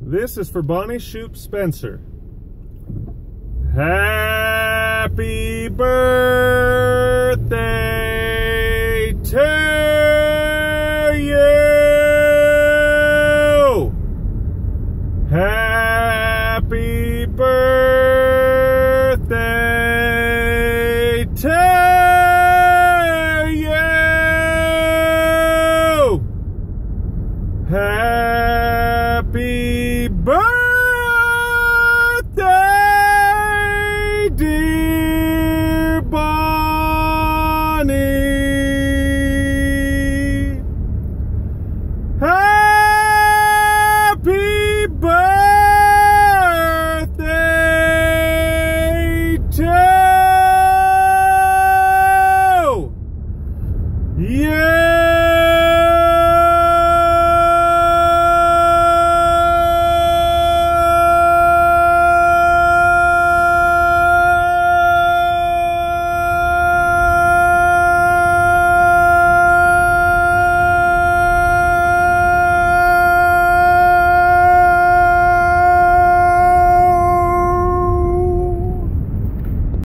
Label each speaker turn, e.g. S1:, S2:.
S1: This is for Bonnie Shoop Spencer. Happy birthday to you. Happy birthday to you. Happy birthday.